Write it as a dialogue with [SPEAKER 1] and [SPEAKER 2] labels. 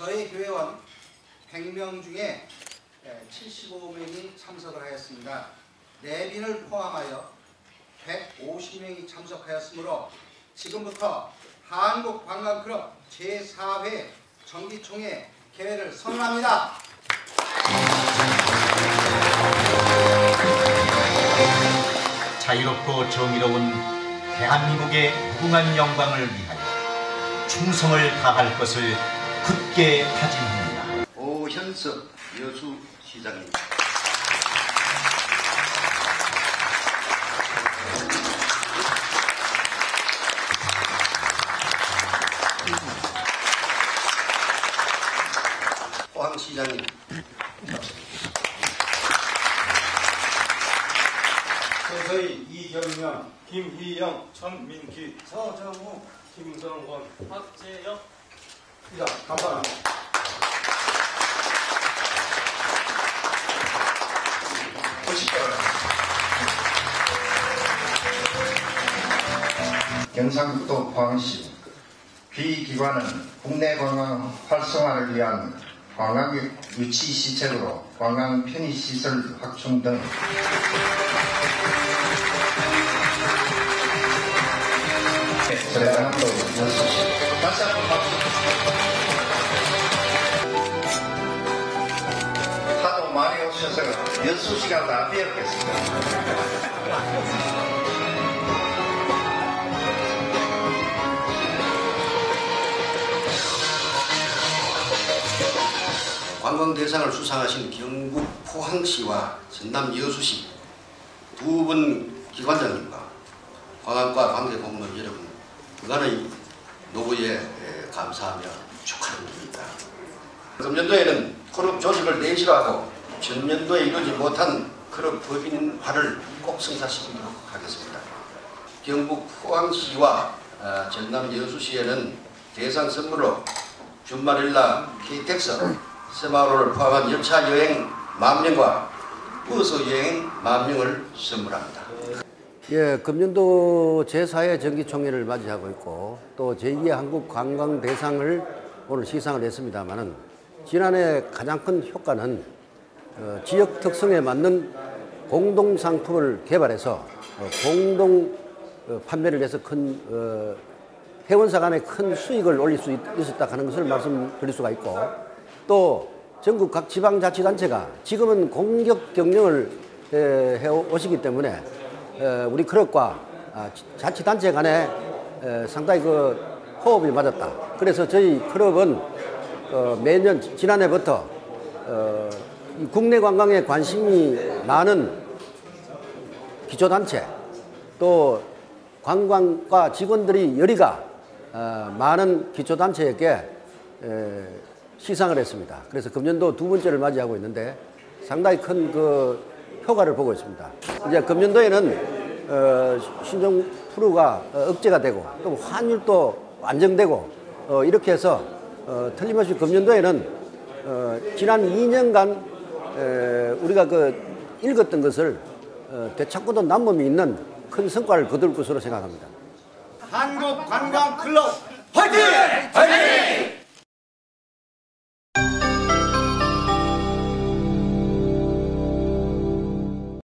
[SPEAKER 1] 저희 교회원 100명 중에 75명이 참석을 하였습니다. 내빈을 포함하여 150명이 참석하였으므로 지금부터 한국관광클럽 제4회 정기총회 개회를 선언합니다.
[SPEAKER 2] 자유롭고 정의로운 대한민국의 무궁한 영광을 위하여 충성을 다할 것을 굳게 다짐합니다.
[SPEAKER 3] 오현석 여수시장님. 포항시장님.
[SPEAKER 4] 서서희, 이경명, 김희영, 천민기, 서정우, 김성원, 박재혁. 이자 감사합니다.
[SPEAKER 5] 경상북도 포항시 비기관은 국내 관광 활성화를 위한 관광 유치 시책으로 관광 편의시설 확충 등 전라남도 여수시 다시 한번 박수. 하도 많이 오셔서 여수시가 다 되었겠습니다.
[SPEAKER 3] 관광 대상을 수상하신 경북 포항시와 전남 여수시 두 분 기관장님과 관광과 관계 공무원 여러분 그간의 노고에 감사하며 축하드립니다. 금년도에는 클럽 조직을 내시로 하고 전년도에 이루지 못한 클럽 법인화를 꼭 성사시키도록 하겠습니다. 경북 포항시와 전남 여수시에는 대상 선물로 준마릴라 KTX 세마로를 포함한 열차 여행 10,000명과 버스 여행 10,000명을 선물합니다.
[SPEAKER 6] 예, 금년도 제4회 정기총회를 맞이하고 있고 또 제2회 한국관광대상을 오늘 시상을 했습니다마는 지난해 가장 큰 효과는 지역 특성에 맞는 공동상품을 개발해서 공동 판매를 해서 큰 회원사 간에 큰 수익을 올릴 수 있었다 하는 것을 말씀드릴 수가 있고 또 전국 각 지방자치단체가 지금은 공격 경영을 해오시기 때문에 우리 클럽과 자치단체 간에 상당히 그 호흡이 맞았다. 그래서 저희 클럽은 매년 지난해부터 국내 관광에 관심이 많은 기초단체 또 관광과 직원들이 열의가 많은 기초단체에게 시상을 했습니다. 그래서 금년도 두 번째를 맞이하고 있는데 상당히 큰 그 효과를 보고 있습니다. 이제 금년도에는 신종 프루가 억제가 되고 또 환율도 안정되고 이렇게 해서 틀림없이 금년도에는 지난 2년간 우리가 그 읽었던 것을 되찾고도 남음이 있는 큰 성과를 거둘 것으로 생각합니다.
[SPEAKER 1] 한국관광클럽 화이팅!
[SPEAKER 3] 화이팅!